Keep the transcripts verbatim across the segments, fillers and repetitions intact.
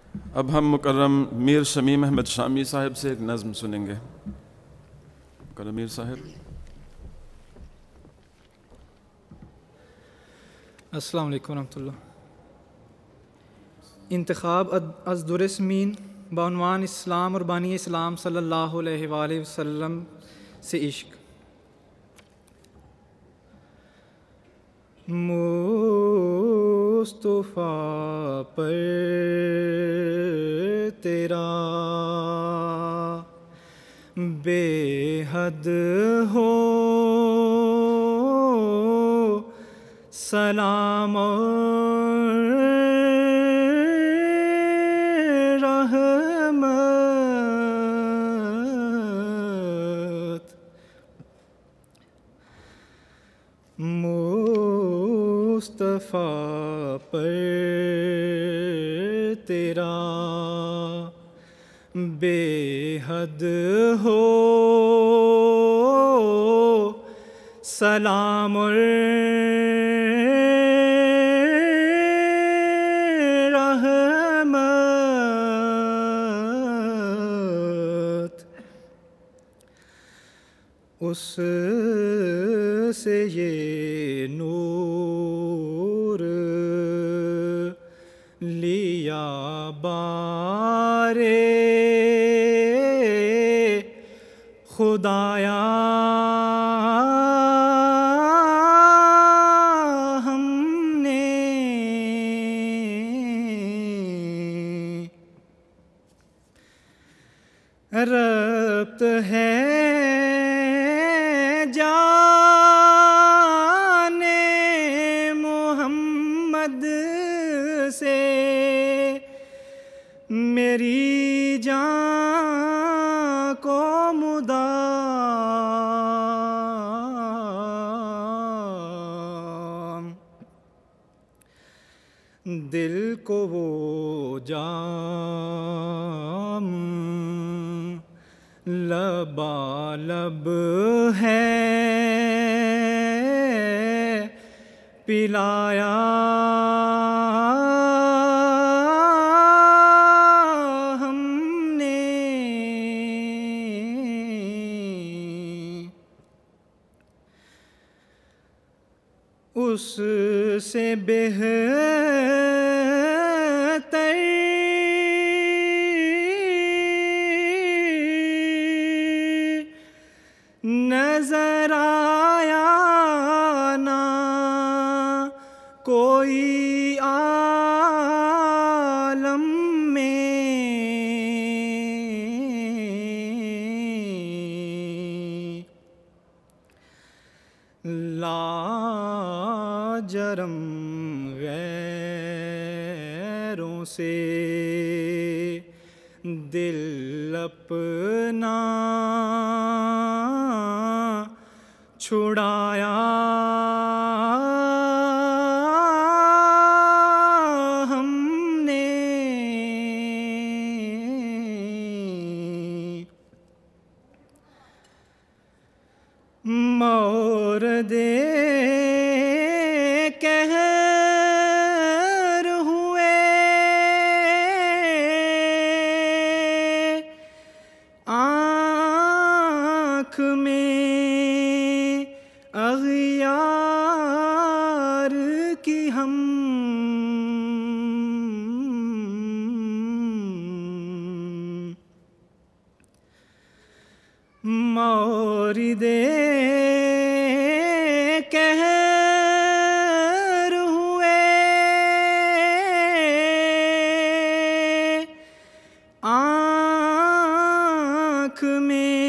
اب ہم مکرم میر شمیم احمد شامی صاحب سے ایک نظم سنیں گے۔ مکرم میر صاحب۔ السلام علیکم ورحمۃ اللہ۔ انتخاب از درسمین بعنوان اسلام اور بانی اسلام صلی اللہ علیہ وآلہ وسلم سے عشق۔ مصطفیٰ پر تیرا بے حد ہو سلام رحمت، مصطفیٰ پر تیرا بے حد ہو سلام رحمت، اس سے یہ نور لیا بارے خدایا ہم نے، ربط ہے جان محمد سے میری جان کو مدام، دل کو وہ جام لبالب ہے پلایا ہم نے، اس سے بہتر نظر آیا نہ کوئی عالم میں، لاجرم غیروں سے دل اپنا چھڑایا ہم نے، مورد قہر ہوئے آنکھ میں اغیار کی ہم، مورد قہر ہوئے آنکھ میں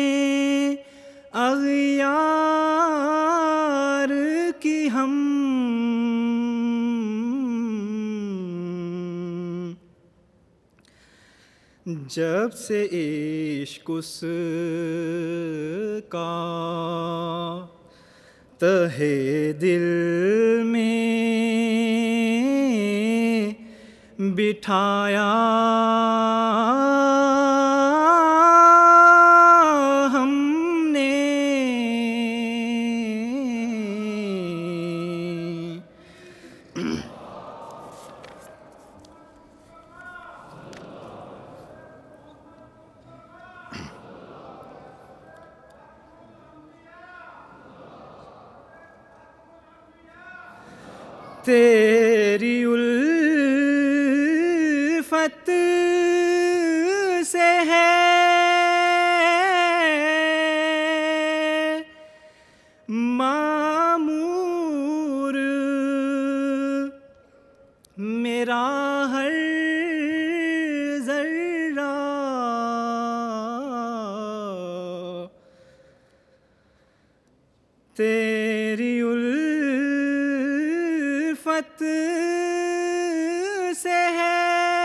اغیار کی ہم، جب سے عشق اس کا تہے دل میں بٹھایا ہم نے، تیری الفت سے ہے معمور میرا ہر ذرہ، تیری الفت سے ہے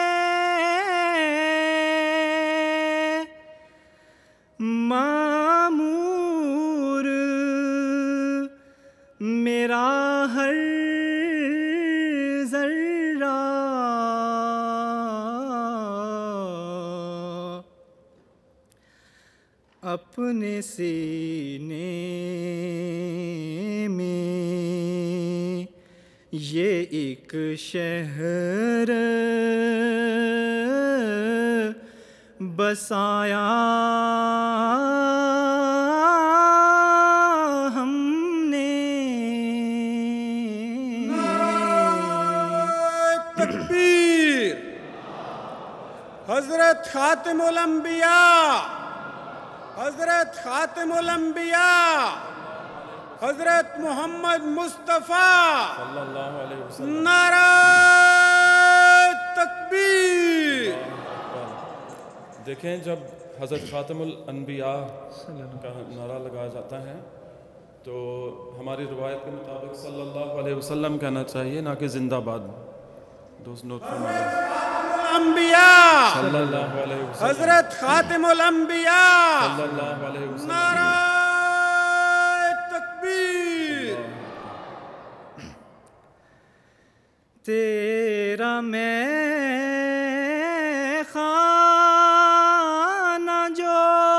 معمور میرا ہر ذرہ، اپنے سینے میں یہ ایک شہر بسایا ہم نے، تکبیر! حضرت خاتم الانبیاء، حضرت خاتم الانبیاء، حضرت محمد مصطفیٰ صلی اللہ علیہ وسلم، نعرہ تکبیر! دیکھیں جب حضرت خاتم الانبیاء کا نعرہ لگایا جاتا ہے تو ہماری روایت کے مطابق صلی اللہ علیہ وسلم کہنا چاہیے، نہ کہ زندہ باد۔ دوست نوٹ فرمائیں، انبیاء، صلی اللہ علیہ وسلم، حضرت خاتم الانبیاء، صلی اللہ علیہ وسلم۔ نعرہ تکبیر! تیرا میں خانہ جو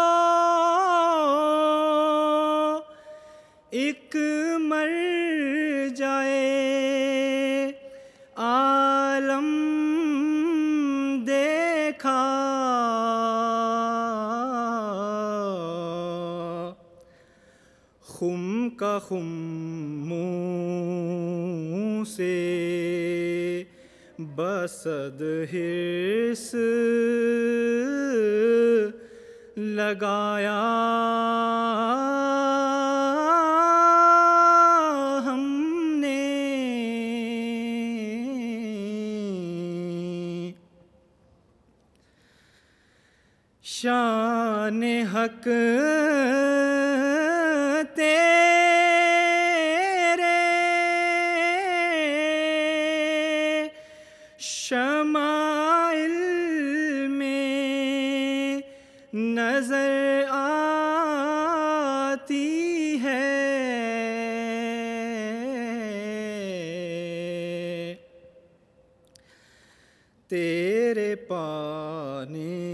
ایک مر جائے عالم دیکھا، خم کا خم منہ سے بصد حرص لگایا ہم نے، شان حق تیرے شمائل میں نظر آتی ہے، تیرے پانے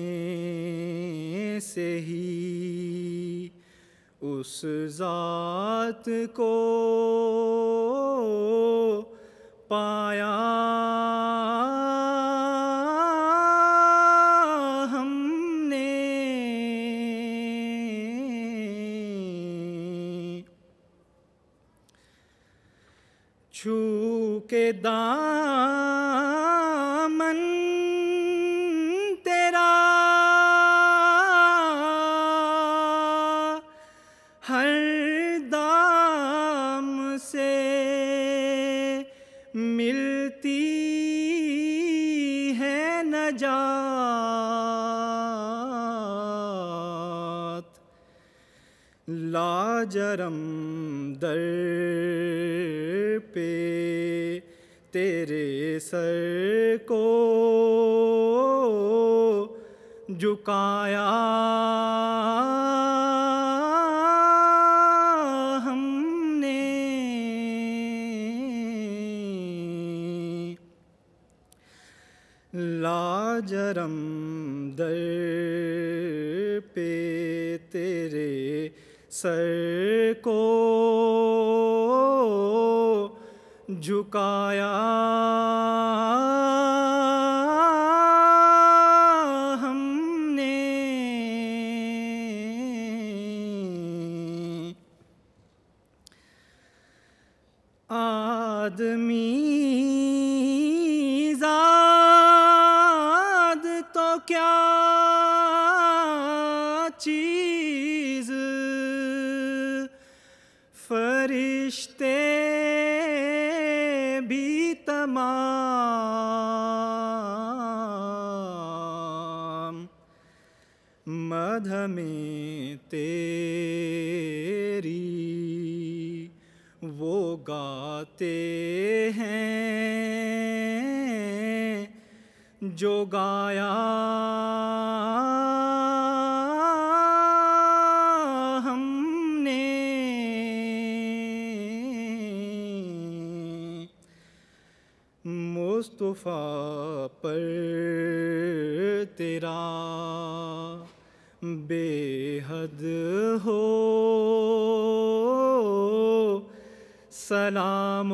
سے ہی اس ذات کو پایا ہم نے، چھو کے دامن تیرا ہر دام سے ملتی ہے نجات، لاجرم در پہ تیرے سر کو جھکایا ہم نے، لاجرم در پہ تیرے سر کو جھکایا ہم نے، آدمی کیا چیز فرشتے بھی تمام مدح میں تیری وہ گاتے ہیں جو گایا ہم نے مصطفیٰ پر تیرا بے حد ہو سلام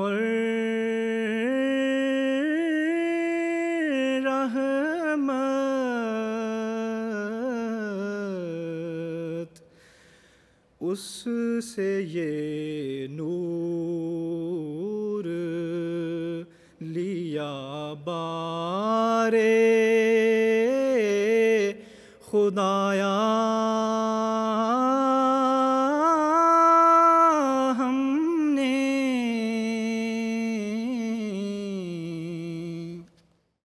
الرحمت اس سے یہ نور لیا بارے خدایا